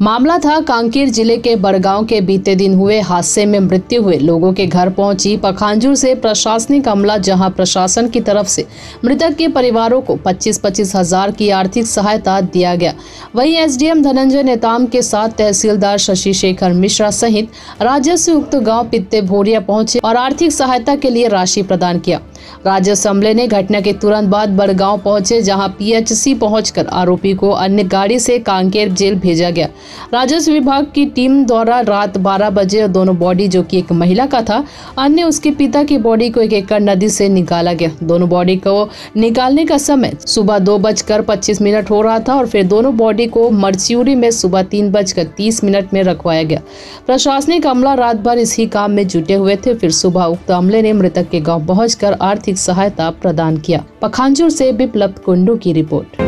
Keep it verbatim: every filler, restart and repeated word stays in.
मामला था कांकेर जिले के बड़गांव के बीते दिन हुए हादसे में मृत्यु हुए लोगों के घर पहुंची पखांजूर से प्रशासनिक अमला, जहां प्रशासन की तरफ से मृतक के परिवारों को पच्चीस पच्चीस हजार की आर्थिक सहायता दिया गया। वहीं एसडीएम धनंजय नेताम के साथ तहसीलदार शशि शेखर मिश्रा सहित राजस्व युक्त गाँव पित्ते भोरिया पहुंचे और आर्थिक सहायता के लिए राशि प्रदान किया। राजस्व अमले ने घटना के तुरंत बाद बड़गांव पहुंचे, जहां पीएचसी पहुंचकर आरोपी को अन्य गाड़ी से कांकेर जेल भेजा गया। राजस्व विभाग की टीम द्वारा रात बारह बजे दोनों बॉडी, जो कि एक महिला का था, अन्य उसके पिता की बॉडी को एक एकड़ नदी से निकाला गया। दोनों बॉडी को निकालने का समय सुबह दो बजकर पच्चीस मिनट हो रहा था और फिर दोनों बॉडी को मरचियूरी में सुबह तीन बजकर तीस मिनट में रखवाया गया। प्रशासनिक अमला रात भर इसी काम में जुटे हुए थे। फिर सुबह उक्त अमले ने मृतक के गाँव पहुँच आर्थिक सहायता प्रदान किया। पखांजूर से बिप्लब कुंडू की रिपोर्ट।